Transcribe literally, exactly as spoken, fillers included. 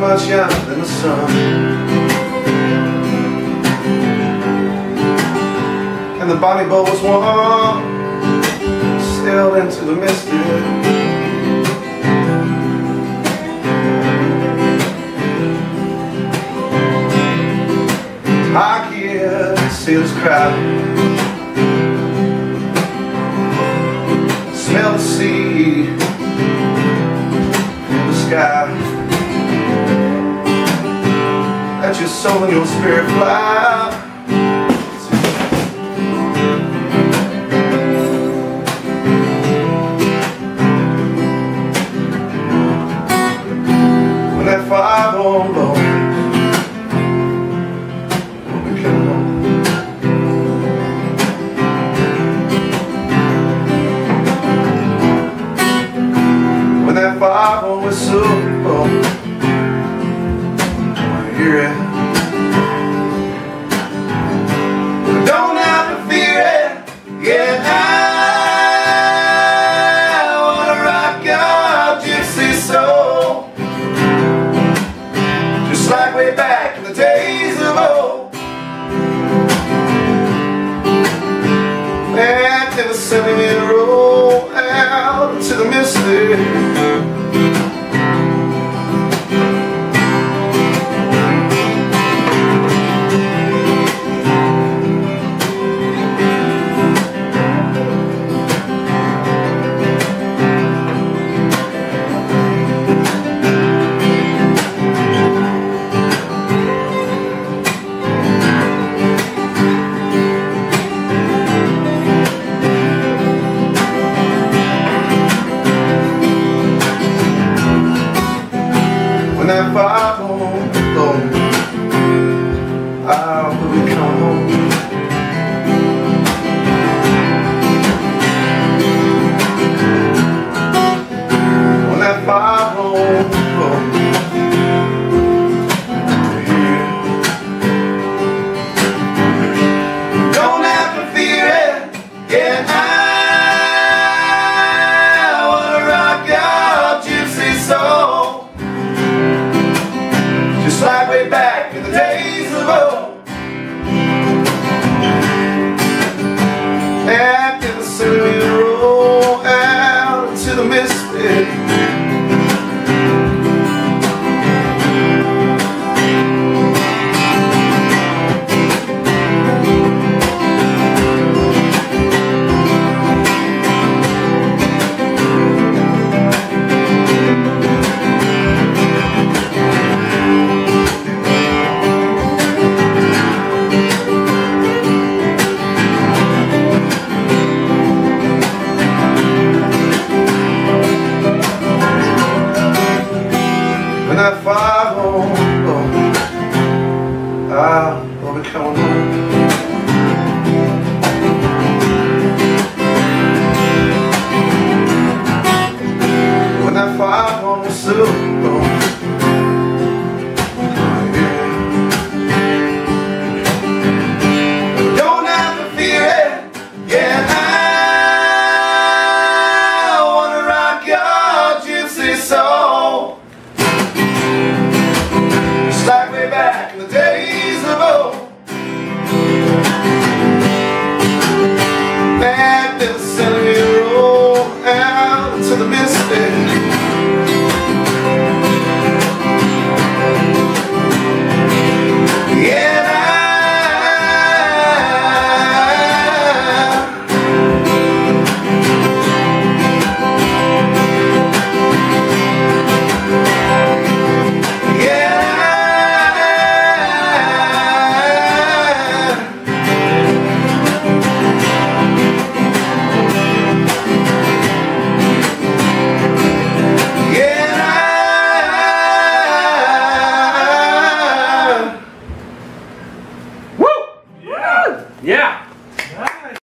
much younger than the sun. And the bonnie boat was warm, sailed into the misty. I hear sailors cry, smell the sea, feel the sky. Let your soul and your spirit fly. When that fire won't blow, when we come home. When that fire won't whistle, hear it. Don't have to fear it. Yeah, I wanna rock your gypsy soul, just like way back in the days of old. And they were sending me to roll out into the misty. When that fire won't blow, I will come home. When that fire won't blow, here. Don't have to fear it. Yeah, I wanna rock your gypsy soul, just like way back in the days of old. After the sun roll out into the misty. When that fire won't blow, I will be coming home. When that fire won't still blow, don't have to fear it. Yeah, I wanna rock your gypsy soul, like way back in the days of old. And they'll send me a roll out to the misty.